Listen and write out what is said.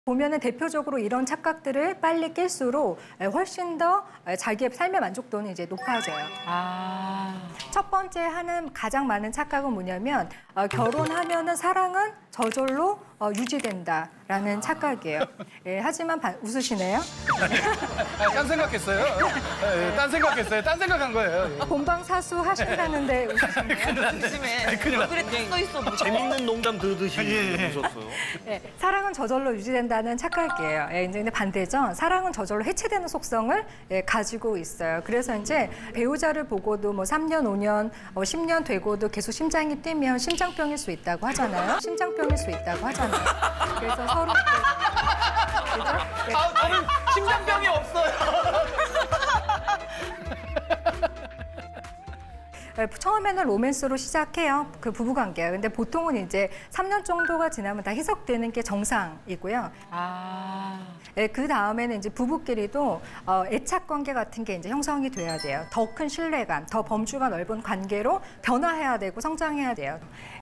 보면은 대표적으로 이런 착각들을 빨리 깰수록 훨씬 더 자기의 삶의 만족도는 이제 높아져요. 첫 번째 하는 가장 많은 착각은 뭐냐면 결혼하면은 사랑은 저절로 유지된다라는 착각이에요. 예, 하지만 웃으시네요. 딴 생각했어요. 딴 생각했어요. 딴 생각한 거예요. 본방사수 하신다는데 웃으시네요. 조심해. 얼굴에 딱 써있어. 뭐. 재밌는 농담 들으듯이 웃었어요. 예, 사랑은 저절로 유지된다는 착각이에요. 예, 근데 반대죠. 사랑은 저절로 해체되는 속성을 가지고 있어요. 그래서 이제 배우자를 보고도 뭐 3년, 5년, 10년 되고도 계속 심장이 뛰면 심장병일 수 있다고 하잖아요. 심장병일 수 있다고 하잖아요. 그래서 서로 그죠? 네. 저는 심장병이 없어요. 처음에는 로맨스로 시작해요. 그 부부관계가. 근데 보통은 이제 3년 정도가 지나면 다 희석되는 게 정상이고요. 그 다음에는 이제 부부끼리도 애착 관계 같은 게 이제 형성이 돼야 돼요. 더 큰 신뢰감, 더 범주가 넓은 관계로 변화해야 되고 성장해야 돼요.